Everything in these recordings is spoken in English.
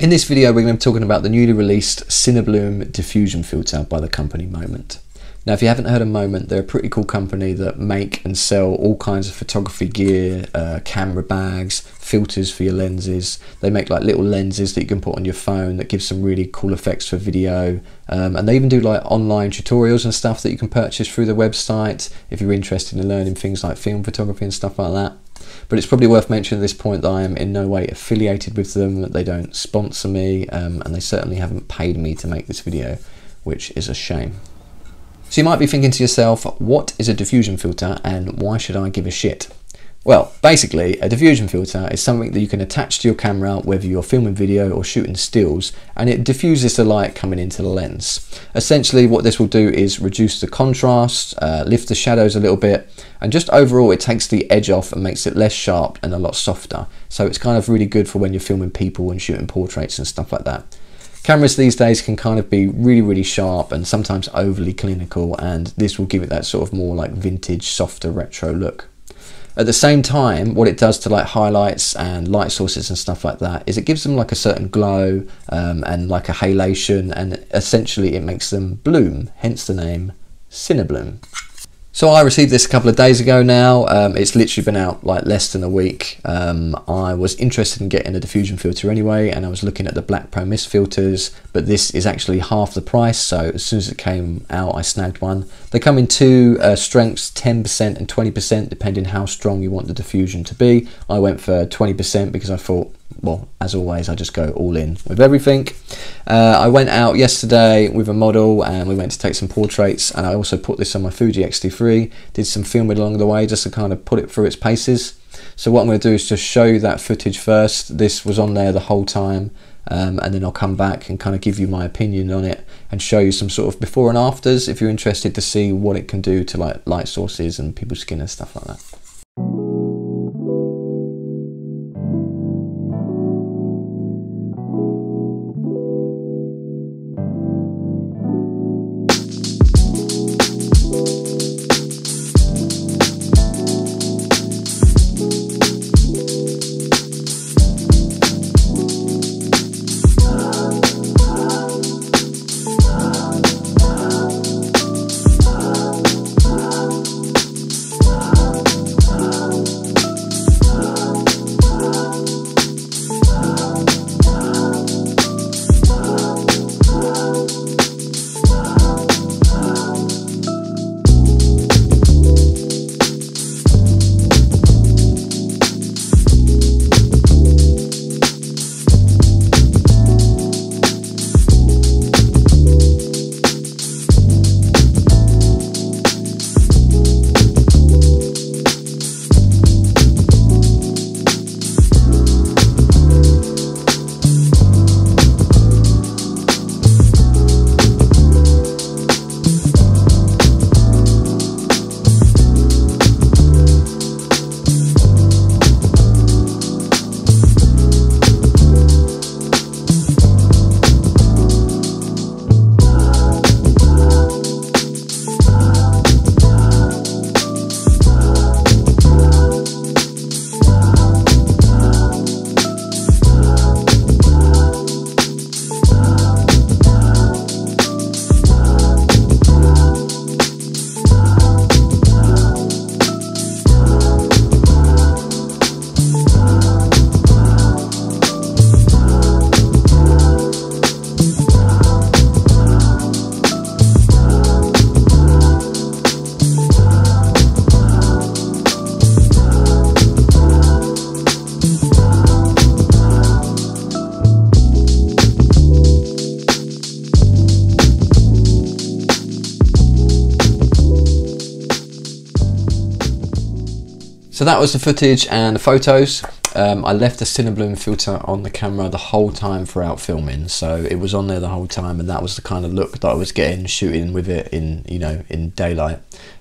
In this video we're going to be talking about the newly released CineBloom Diffusion Filter by the company Moment. Now if you haven't heard of Moment, they're a pretty cool company that make and sell all kinds of photography gear, camera bags, filters for your lenses. They make like little lenses that you can put on your phone that give some really cool effects for video, and they even do like online tutorials and stuff that you can purchase through their website if you're interested in learning things like film photography and stuff like that. But it's probably worth mentioning at this point that I am in no way affiliated with them, that they don't sponsor me, and they certainly haven't paid me to make this video, which is a shame. So you might be thinking to yourself, what is a diffusion filter and why should I give a shit? Well, basically a diffusion filter is something that you can attach to your camera whether you're filming video or shooting stills, and it diffuses the light coming into the lens. Essentially what this will do is reduce the contrast, lift the shadows a little bit, and just overall it takes the edge off and makes it less sharp and a lot softer. So it's kind of really good for when you're filming people and shooting portraits and stuff like that. Cameras these days can kind of be really sharp and sometimes overly clinical, and this will give it that sort of more like vintage, softer, retro look. At the same time, what it does to like highlights and light sources and stuff like that is it gives them like a certain glow and like a halation, and essentially it makes them bloom, hence the name CineBloom. So I received this a couple of days ago now. It's literally been out like less than a week. I was interested in getting a diffusion filter anyway, and I was looking at the Black Pro Mist filters, but this is actually half the price, so as soon as it came out I snagged one. They come in two strengths, 10% and 20%, depending how strong you want the diffusion to be. I went for 20% because I thought, well, as always, I just go all in with everything. I went out yesterday with a model and we went to take some portraits, and I also put this on my Fuji X-T3, did some filming along the way just to kind of put it through its paces. So what I'm going to do is just show you that footage first. This was on there the whole time, and then I'll come back and kind of give you my opinion on it and show you some sort of before and afters if you're interested to see what it can do to like light sources and people's skin and stuff like that. So that was the footage and the photos. I left the CineBloom filter on the camera the whole time throughout filming, so it was on there the whole time, and that was the kind of look that I was getting shooting with it in, you know, in daylight.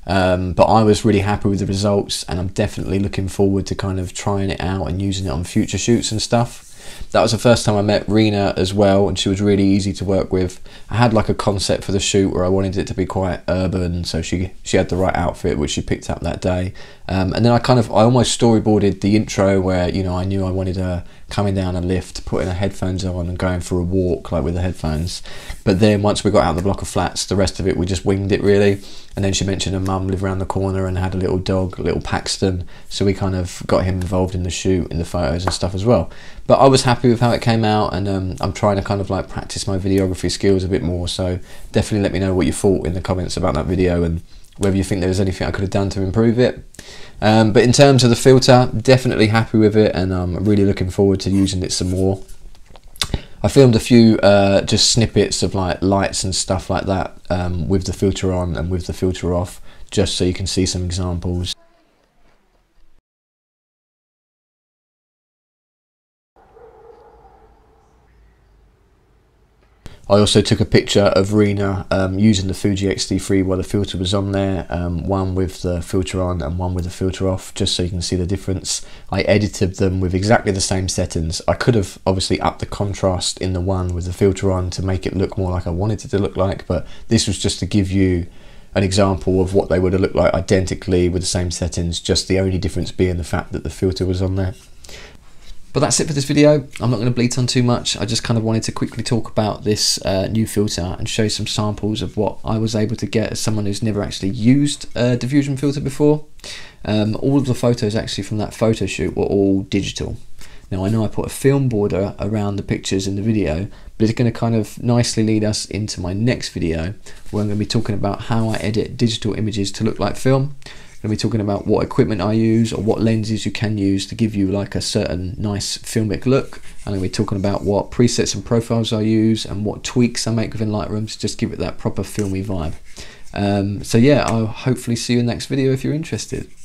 But I was really happy with the results, and I'm definitely looking forward to kind of trying it out and using it on future shoots and stuff. that was the first time I met Rena as well, and she was really easy to work with. I had like a concept for the shoot where I wanted it to be quite urban, so she had the right outfit which she picked up that day. And then I almost storyboarded the intro where, you know, I knew I wanted her coming down a lift, putting her headphones on and going for a walk like with the headphones. But then once we got out of the block of flats, the rest of it we just winged it really. And then she mentioned her mum lived around the corner and had a little dog, a little Paxton, so we kind of got him involved in the shoot, in the photos and stuff as well. But I was happy with how it came out, and I'm trying to kind of like practice my videography skills a bit more, so definitely let me know what you thought in the comments about that video and whether you think there was anything I could have done to improve it. But in terms of the filter, definitely happy with it, and I'm really looking forward to using it some more. I filmed a few just snippets of like lights and stuff like that with the filter on and with the filter off, just so you can see some examples. I also took a picture of Rena using the Fuji X-T3 while the filter was on there, one with the filter on and one with the filter off, just so you can see the difference. I edited them with exactly the same settings. I could have obviously upped the contrast in the one with the filter on to make it look more like I wanted it to look like, but this was just to give you an example of what they would have looked like identically with the same settings, just the only difference being the fact that the filter was on there. But that's it for this video. I'm not going to bleat on too much. I just kind of wanted to quickly talk about this new filter and show some samples of what I was able to get as someone who's never actually used a diffusion filter before. All of the photos actually from that photo shoot were all digital. Now I know I put a film border around the pictures in the video, but it's going to kind of nicely lead us into my next video where I'm going to be talking about how I edit digital images to look like film. I'm going to be talking about what equipment I use or what lenses you can use to give you like a certain nice filmic look. I'm going to be talking about what presets and profiles I use and what tweaks I make within Lightroom to just give it that proper filmy vibe. So yeah, I'll hopefully see you in the next video if you're interested.